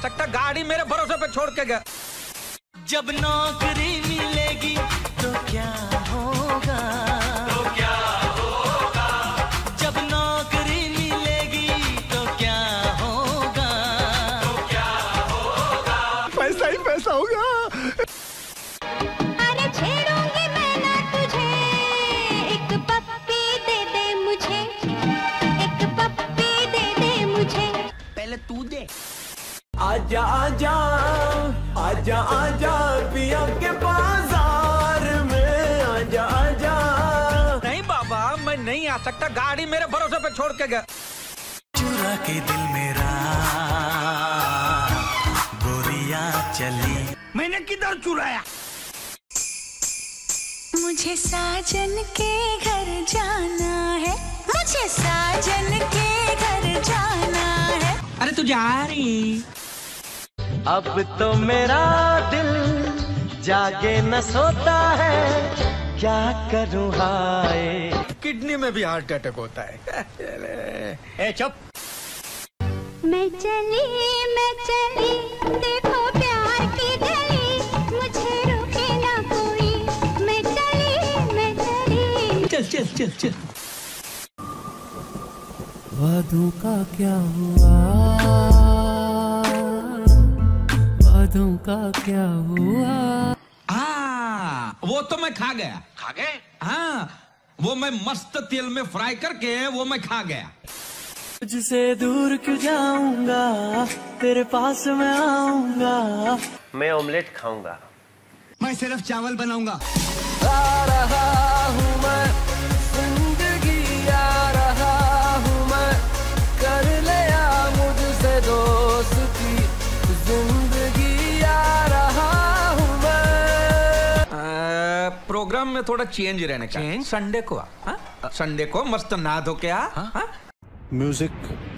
सकता, गाड़ी मेरे भरोसे पे छोड़ के गया। जब नौकरी मिलेगी तो क्या होगा, तो क्या होगा, जब नौकरी मिलेगी तो क्या होगा, तो क्या होगा, पैसा ही पैसा होगा। अरे छेड़ूंगी मैं ना तुझे, एक पप्पी दे दे मुझे, एक पप्पी दे दे मुझे। पहले तू दे। आजा आजा आजा आजा पिया के बाजार में, आजा आजा। नहीं बाबा, मैं नहीं आ सकता, गाड़ी मेरे भरोसे पे छोड़ के गया। चुरा के दिल मेरा गोरिया चली, मैंने किधर चुराया? मुझे साजन के घर जाना है, मुझे साजन के घर जाना है। अरे तू जा रही? अब तो मेरा दिल जागे न सोता है, क्या करूँ हाय। किडनी में भी हार्ट अटैक होता है। ए चुप। मैं चली देखो प्यार की गली, मुझे रोके ना कोई। मैं चली चल चल चल चल। वादों का क्या हुआ, वादों का क्या हुआ। हाँ, वो तो मैं खा गया। खा गए? हाँ, वो मैं मस्त तेल में फ्राई करके वो मैं खा गया। तुझसे दूर क्यों जाऊंगा, तेरे पास मैं आऊंगा। मैं ऑमलेट खाऊंगा। मैं सिर्फ चावल बनाऊंगा। आ रहा हूँ मैं, जिंदगी आ रहा हूँ मैं, कर लिया मुझसे दोस्ती, जिंदगी आ रहा हूँ मैं। प्रोग्राम में थोड़ा चेंज रहने का। संडे को संडे को मस्त नहा धो के आ। म्यूजिक